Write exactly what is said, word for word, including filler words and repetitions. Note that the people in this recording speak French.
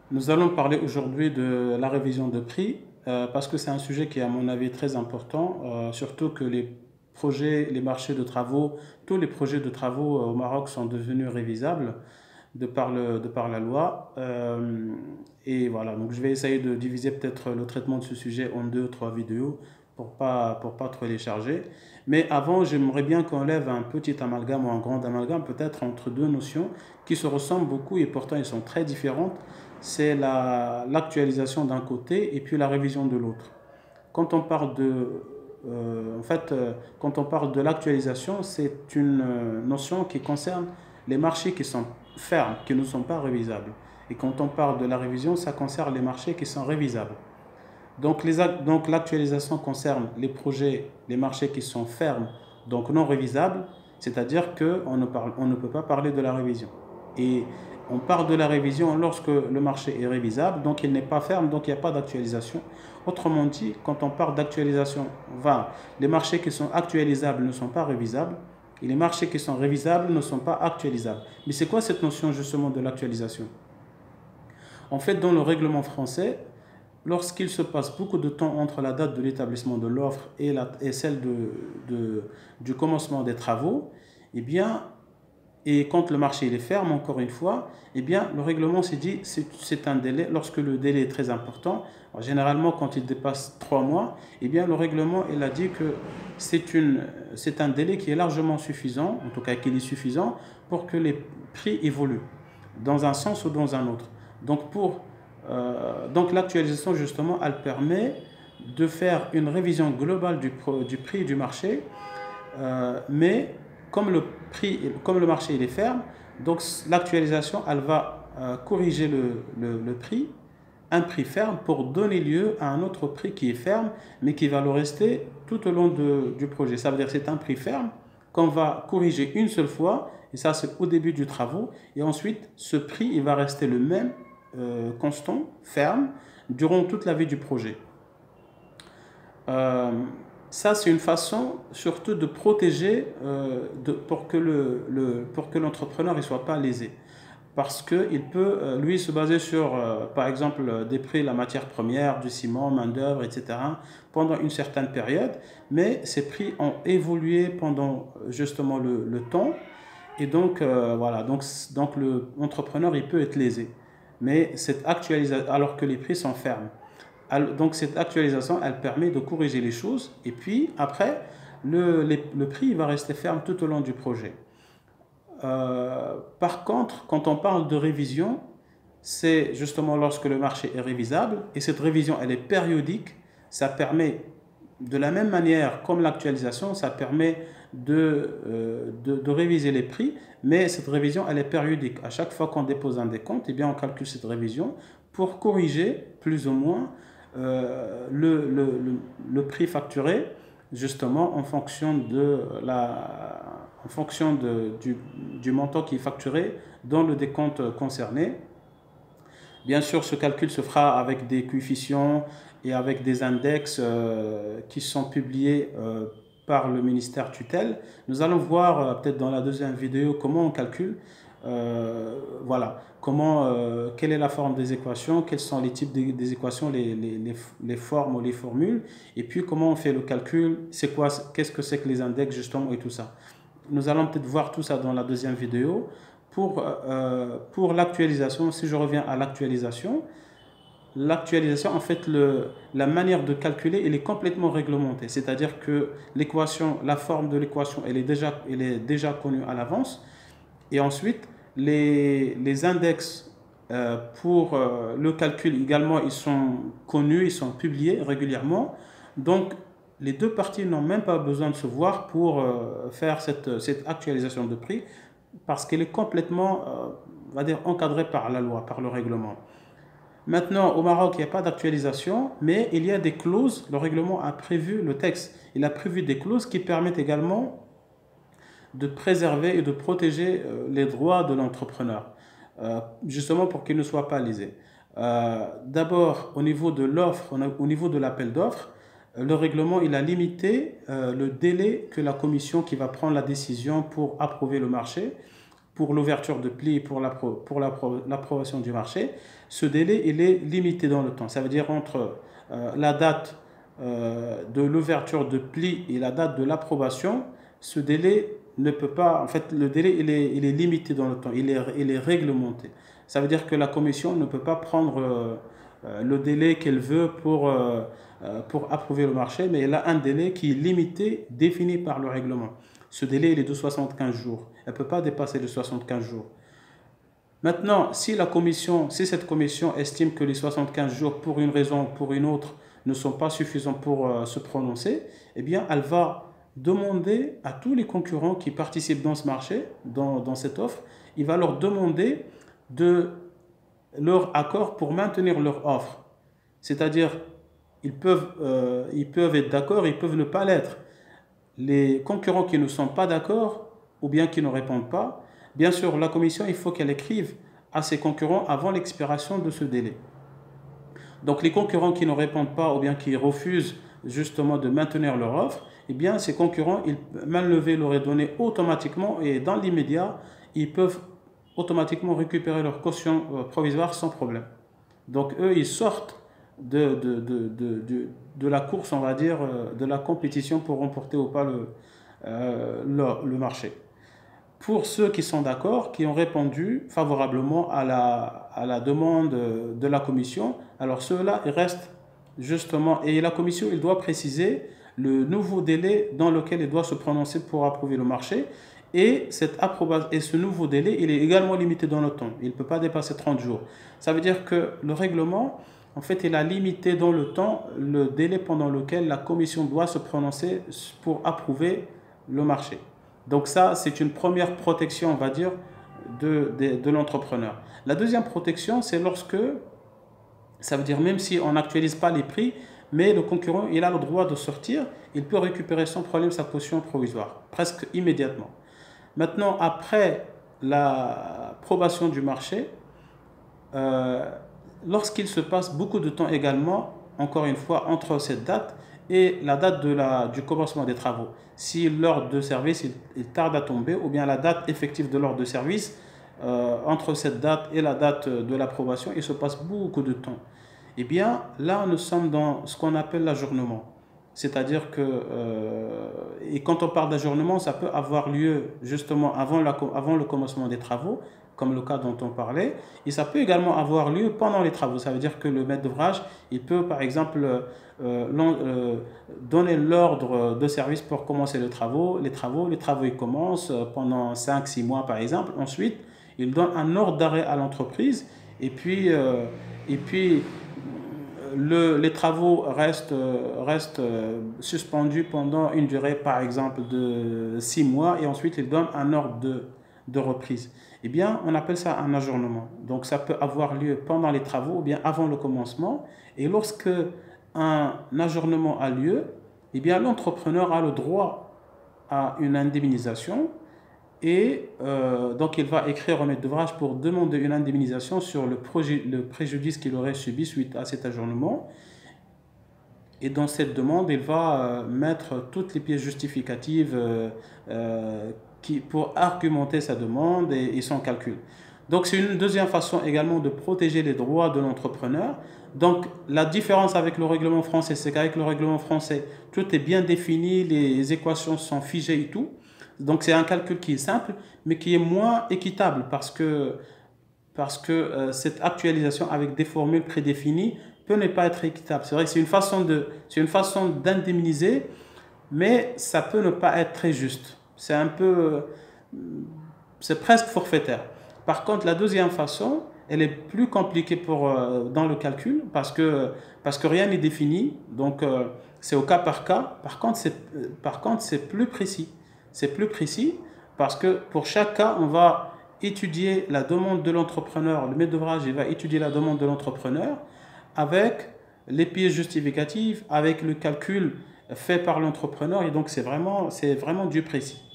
Nous allons parler aujourd'hui de la révision de prix euh, parce que c'est un sujet qui est à mon avis très important, euh, surtout que les projets, les marchés de travaux, tous les projets de travaux euh, au Maroc sont devenus révisables de par, le, de par la loi. Euh, et voilà, donc je vais essayer de diviser peut-être le traitement de ce sujet en deux ou trois vidéos pour pas, pour pas trop les charger. Mais avant, j'aimerais bien qu'on lève un petit amalgame ou un grand amalgame peut-être entre deux notions qui se ressemblent beaucoup et pourtant ils sont très différentes. C'est la, l'actualisation d'un côté et puis la révision de l'autre. Quand on parle de, euh, en fait, euh, quand on parle de l'actualisation, c'est une euh, notion qui concerne les marchés qui sont fermes, qui ne sont pas révisables. Et quand on parle de la révision, ça concerne les marchés qui sont révisables. Donc, les, donc l'actualisation concerne les projets, les marchés qui sont fermes, donc non révisables, c'est-à-dire qu'on ne, parle, on ne peut pas parler de la révision. Et on parle de la révision lorsque le marché est révisable, donc il n'est pas ferme, donc il n'y a pas d'actualisation. Autrement dit, quand on parle d'actualisation, enfin, les marchés qui sont actualisables ne sont pas révisables, et les marchés qui sont révisables ne sont pas actualisables. Mais c'est quoi cette notion justement de l'actualisation? En fait, dans le règlement français, lorsqu'il se passe beaucoup de temps entre la date de l'établissement de l'offre et, la, et celle de, de, du commencement des travaux, eh bien, et quand le marché il est ferme, encore une fois, eh bien, le règlement s'est dit c'est c'est un délai. Lorsque le délai est très important, généralement quand il dépasse trois mois, eh bien, le règlement il a dit que c'est une c'est un délai qui est largement suffisant, en tout cas qu'il est suffisant pour que les prix évoluent dans un sens ou dans un autre. Donc pour euh, donc l'actualisation justement, elle permet de faire une révision globale du, du prix du marché, euh, mais comme le prix, comme le marché il est ferme, donc l'actualisation elle va euh, corriger le, le, le prix, un prix ferme pour donner lieu à un autre prix qui est ferme, mais qui va le rester tout au long de, du projet. Ça veut dire que c'est un prix ferme qu'on va corriger une seule fois, et ça c'est au début du travaux, et ensuite ce prix il va rester le même, euh, constant, ferme, durant toute la vie du projet. Euh, Ça, c'est une façon surtout de protéger euh, de, pour que le, le, pour que l'entrepreneur ne soit pas lésé. Parce qu'il peut, euh, lui, se baser sur, euh, par exemple, des prix de la matière première, du ciment, main-d'œuvre, et cetera, pendant une certaine période. Mais ces prix ont évolué pendant justement le, le temps. Et donc, euh, voilà, donc, donc l'entrepreneur, il peut être lésé. Mais cette actualisation, alors que les prix sont fermes. Donc cette actualisation, elle permet de corriger les choses et puis après, le, les, le prix va rester ferme tout au long du projet. Euh, par contre, quand on parle de révision, c'est justement lorsque le marché est révisable et cette révision, elle est périodique. Ça permet, de la même manière comme l'actualisation, ça permet de, euh, de, de réviser les prix, mais cette révision, elle est périodique. À chaque fois qu'on dépose un décompte, eh bien, on calcule cette révision pour corriger plus ou moins euh, le, le, le, le prix facturé justement en fonction de la en fonction de, du, du montant qui est facturé dans le décompte concerné. Bien sûr, ce calcul se fera avec des coefficients et avec des index euh, qui sont publiés euh, par le ministère tutelle. Nous allons voir euh, peut-être dans la deuxième vidéo comment on calcule. Euh, voilà, comment, euh, quelle est la forme des équations, quels sont les types des, des équations, les, les, les, les formes ou les formules, et puis comment on fait le calcul, c'est quoi, qu'est-ce que c'est que les index justement et tout ça. Nous allons peut-être voir tout ça dans la deuxième vidéo. Pour, euh, pour l'actualisation, si je reviens à l'actualisation, l'actualisation, en fait, le, la manière de calculer, elle est complètement réglementée. C'est-à-dire que l'équation, la forme de l'équation, elle est déjà, elle est déjà connue à l'avance. Et ensuite, les, les index euh, pour euh, le calcul également, ils sont connus, ils sont publiés régulièrement. Donc, les deux parties n'ont même pas besoin de se voir pour euh, faire cette, cette actualisation de prix parce qu'elle est complètement, euh, on va dire, encadrée par la loi, par le règlement. Maintenant, au Maroc, il n'y a pas d'actualisation, mais il y a des clauses. Le règlement a prévu, le texte, il a prévu des clauses qui permettent également de préserver et de protéger euh, les droits de l'entrepreneur, euh, justement pour qu'il ne soit pas lésé. Euh, D'abord, au niveau de l'offre, au niveau de l'appel d'offres, le règlement il a limité euh, le délai que la commission qui va prendre la décision pour approuver le marché pour l'ouverture de pli, pour l'approbation du marché, ce délai il est limité dans le temps. Ça veut dire entre euh, la date euh, de l'ouverture de pli et la date de l'approbation, ce délai ne peut pas, en fait le délai il est, il est limité dans le temps, il est, il est réglementé. Ça veut dire que la commission ne peut pas prendre euh, le délai qu'elle veut pour, euh, pour approuver le marché, mais elle a un délai qui est limité, défini par le règlement. Ce délai il est de soixante-quinze jours. Elle ne peut pas dépasser les soixante-quinze jours. Maintenant, si la commission, si cette commission estime que les soixante-quinze jours, pour une raison ou pour une autre, ne sont pas suffisants pour euh, se prononcer, eh bien, elle va demander à tous les concurrents qui participent dans ce marché, dans, dans cette offre, il va leur demander de leur accord pour maintenir leur offre. C'est-à-dire, ils peuvent, euh, ils peuvent être d'accord, ils peuvent ne pas l'être. Les concurrents qui ne sont pas d'accord ou bien qui ne répondent pas, bien sûr, la commission, il faut qu'elle écrive à ses concurrents avant l'expiration de ce délai. Donc, les concurrents qui ne répondent pas ou bien qui refusent justement de maintenir leur offre, eh bien, ces concurrents, ils, main levée leur est donnée automatiquement et dans l'immédiat, ils peuvent automatiquement récupérer leur caution provisoire sans problème. Donc, eux, ils sortent de, de, de, de, de, de la course, on va dire, de la compétition pour remporter ou pas le, euh, le, le marché. Pour ceux qui sont d'accord, qui ont répondu favorablement à la, à la demande de la commission, alors ceux-là, ils restent justement, et la commission, il doit préciser le nouveau délai dans lequel il doit se prononcer pour approuver le marché, et, cette et ce nouveau délai, il est également limité dans le temps, il ne peut pas dépasser trente jours. Ça veut dire que le règlement, en fait, il a limité dans le temps le délai pendant lequel la commission doit se prononcer pour approuver le marché. Donc ça, c'est une première protection, on va dire, de, de, de l'entrepreneur. La deuxième protection, c'est lorsque, ça veut dire même si on n'actualise pas les prix, mais le concurrent, il a le droit de sortir, il peut récupérer sans problème sa caution provisoire, presque immédiatement. Maintenant, après l'approbation du marché, euh, lorsqu'il se passe beaucoup de temps également, encore une fois, entre cette date et la date de la, du commencement des travaux. Si l'ordre de service il, il tarde à tomber, ou bien la date effective de l'ordre de service, euh, entre cette date et la date de l'approbation, il se passe beaucoup de temps. Eh bien, là, nous sommes dans ce qu'on appelle l'ajournement. C'est-à-dire que, euh, et quand on parle d'ajournement, ça peut avoir lieu justement avant, la, avant le commencement des travaux, comme le cas dont on parlait, et ça peut également avoir lieu pendant les travaux. Ça veut dire que le maître d'ouvrage, il peut par exemple euh, euh, donner l'ordre de service pour commencer les travaux. Les travaux, les travaux ils commencent pendant cinq six mois par exemple. Ensuite, il donne un ordre d'arrêt à l'entreprise et puis, euh, et puis le, les travaux restent, restent suspendus pendant une durée par exemple de six mois et ensuite il donne un ordre de, de reprise. Eh bien, on appelle ça un ajournement. Donc, ça peut avoir lieu pendant les travaux ou bien avant le commencement. Et lorsque un ajournement a lieu, eh bien, l'entrepreneur a le droit à une indemnisation et euh, donc il va écrire au maître d'ouvrage pour demander une indemnisation sur le, le préjudice qu'il aurait subi suite à cet ajournement. Et dans cette demande, il va euh, mettre toutes les pièces justificatives euh, euh, qui, pour argumenter sa demande et, et son calcul. Donc c'est une deuxième façon également de protéger les droits de l'entrepreneur. Donc la différence avec le règlement français, c'est qu'avec le règlement français, tout est bien défini, les équations sont figées et tout. Donc c'est un calcul qui est simple, mais qui est moins équitable parce que, parce que euh, cette actualisation avec des formules prédéfinies peut ne pas être équitable. C'est vrai que c'est une façon de, c'est une façon d'indemniser, mais ça peut ne pas être très juste. C'est un peu, c'est presque forfaitaire. Par contre, la deuxième façon, elle est plus compliquée pour, euh, dans le calcul parce que, parce que rien n'est défini. Donc, euh, c'est au cas par cas. Par contre, c'est, par contre, c'est plus précis. C'est plus précis parce que pour chaque cas, on va étudier la demande de l'entrepreneur. Le maître d'ouvrage, il va étudier la demande de l'entrepreneur avec les pièces justificatives, avec le calcul fait par l'entrepreneur. Et donc, c'est vraiment, c'est vraiment du précis.